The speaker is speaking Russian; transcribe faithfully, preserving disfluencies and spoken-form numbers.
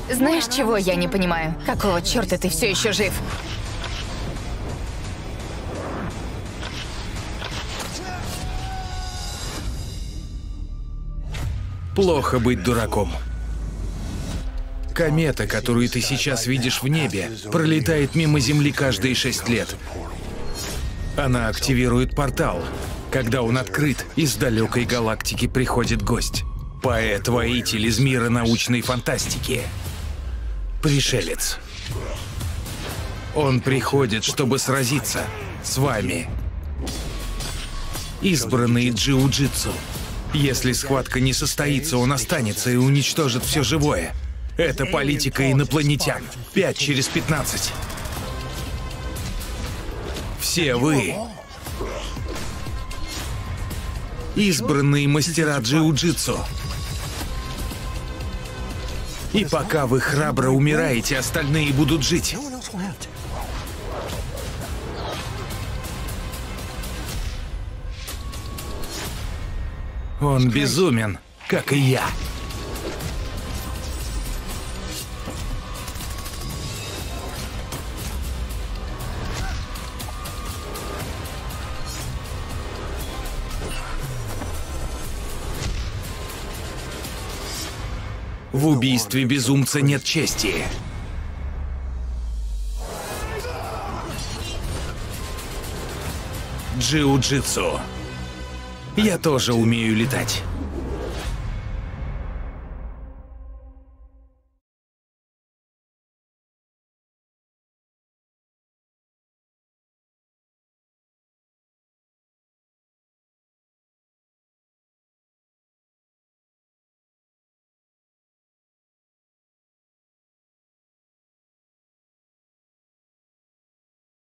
Знаешь, чего я не понимаю? Какого черта ты все еще жив? Плохо быть дураком. Комета, которую ты сейчас видишь в небе, пролетает мимо Земли каждые шесть лет. Она активирует портал. Когда он открыт, из далекой галактики приходит гость. Поэт-воитель из мира научной фантастики. Пришелец. Он приходит, чтобы сразиться с вами. Избранные джиу-джитсу. Если схватка не состоится, он останется и уничтожит все живое. Это политика инопланетян. Пять через пятнадцать. Все вы избранные мастера джиу-джитсу. И пока вы храбро умираете, остальные будут жить. Он безумен, как и я. В убийстве безумца нет чести. Джиу-джитсу. Я тоже умею летать.